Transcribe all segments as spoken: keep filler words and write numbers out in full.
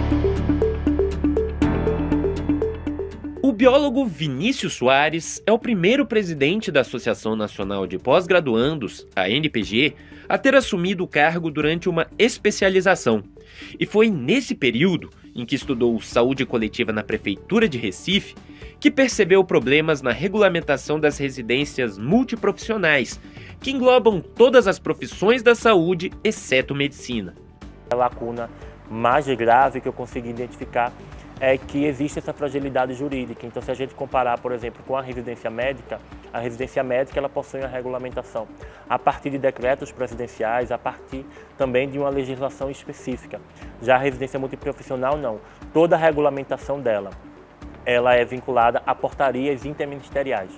O biólogo Vinícius Soares é o primeiro presidente da Associação Nacional de Pós-Graduandos, a N P G, a ter assumido o cargo durante uma especialização. E foi nesse período, em que estudou saúde coletiva na Prefeitura de Recife, que percebeu problemas na regulamentação das residências multiprofissionais, que englobam todas as profissões da saúde, exceto medicina. A lacuna mais grave que eu consegui identificar é que existe essa fragilidade jurídica. Então, se a gente comparar, por exemplo, com a residência médica, a residência médica ela possui uma regulamentação a partir de decretos presidenciais, a partir também de uma legislação específica. Já a residência multiprofissional, não. Toda a regulamentação dela ela é vinculada a portarias interministeriais.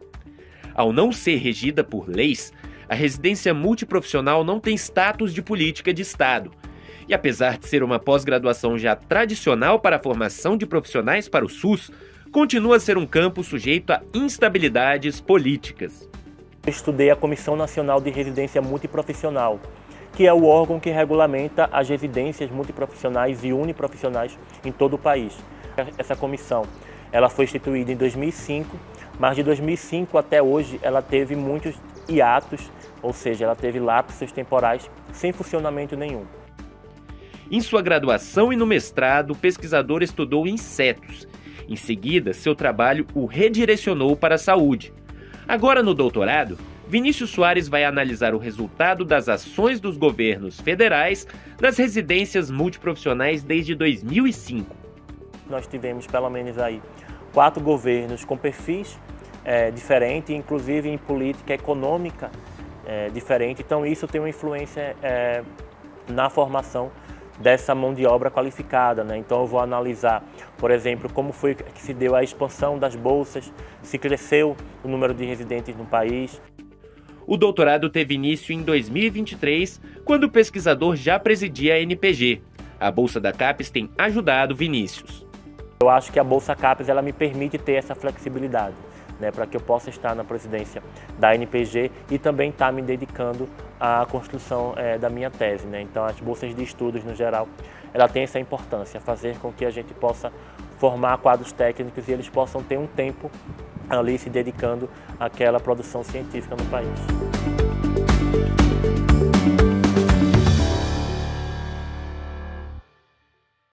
Ao não ser regida por leis, a residência multiprofissional não tem status de política de Estado. E apesar de ser uma pós-graduação já tradicional para a formação de profissionais para o SUS, continua a ser um campo sujeito a instabilidades políticas. Eu estudei a Comissão Nacional de Residência Multiprofissional, que é o órgão que regulamenta as residências multiprofissionais e uniprofissionais em todo o país. Essa comissão ela foi instituída em dois mil e cinco, mas de dois mil e cinco até hoje ela teve muitos hiatos, ou seja, ela teve lapsos temporais sem funcionamento nenhum. Em sua graduação e no mestrado, o pesquisador estudou insetos. Em seguida, seu trabalho o redirecionou para a saúde. Agora, no doutorado, Vinícius Soares vai analisar o resultado das ações dos governos federais nas residências multiprofissionais desde dois mil e cinco. Nós tivemos pelo menos aí quatro governos com perfis é, diferentes, inclusive em política econômica é, diferente. Então, isso tem uma influência é, na formação dessa mão de obra qualificada, né? Então eu vou analisar, por exemplo, como foi que se deu a expansão das bolsas, se cresceu o número de residentes no país. O doutorado teve início em dois mil e vinte e três, quando o pesquisador já presidia a N P G. A Bolsa da CAPES tem ajudado Vinícius. Eu acho que a Bolsa CAPES ela me permite ter essa flexibilidade, né, para que eu possa estar na presidência da N P G e também estar me dedicando à construção é, da minha tese, né? Então, as bolsas de estudos, no geral, ela tem essa importância, fazer com que a gente possa formar quadros técnicos e eles possam ter um tempo ali se dedicando àquela produção científica no país.